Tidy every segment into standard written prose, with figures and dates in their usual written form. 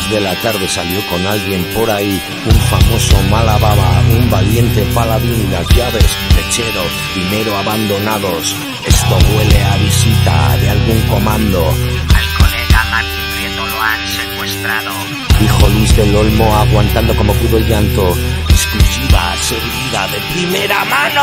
de la tarde salió con alguien por ahí, un famoso malababa, un valiente paladín, las llaves, lechero, dinero abandonados. Esto huele a visita de algún comando. Al colega Martín Prieto lo han secuestrado, Dijo Luis del Olmo aguantando como pudo el llanto. Exclusiva, servida de primera mano.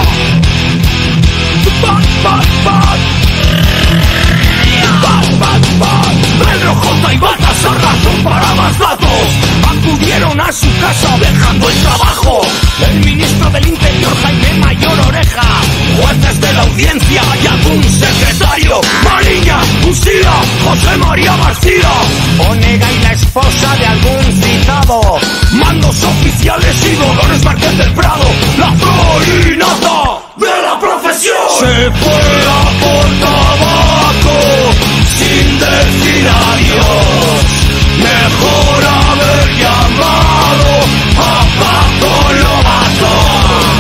Pedro J. y Baltasar razón para más datos. Acudieron a su casa dejando el trabajo. El ministro del Interior Jaime Mayor Oreja, jueces de la audiencia y algún secretario. Mariña, Usía, José María García, Onega y la esposa de algún citado, mandos oficiales y Dolores Márquez del Prado. La florinata de la profesión se fue a por tabaco sin decir adiós. Mejor haber llamado a Paco Lobato.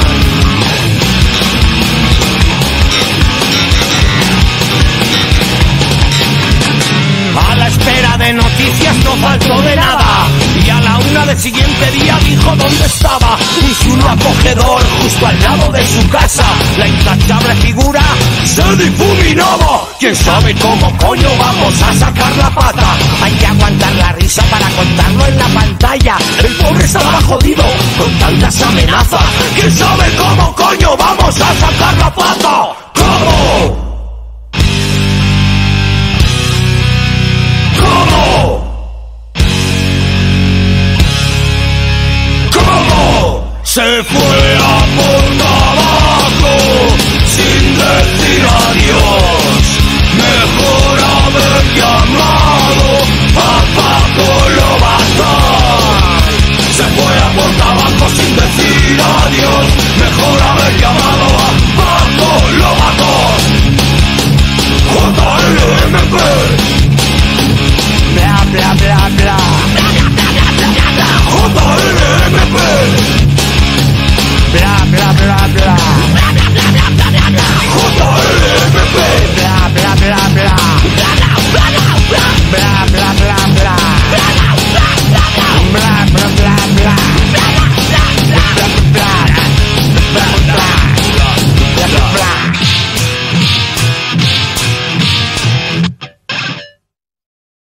a la espera de noticias no faltó de nada, Y a la una del siguiente día dijo dónde estaba. Un zulo acogedor justo al lado de su casa. La intachable figura se difuminaba. ¿Quién sabe cómo coño vamos a sacar la pata? hay que aguantar la risa para contarlo en la pantalla. El pobre estaba jodido con tantas amenazas. ¿Quién sabe cómo coño vamos a sacar la pata? ¿Cómo? Se fue a por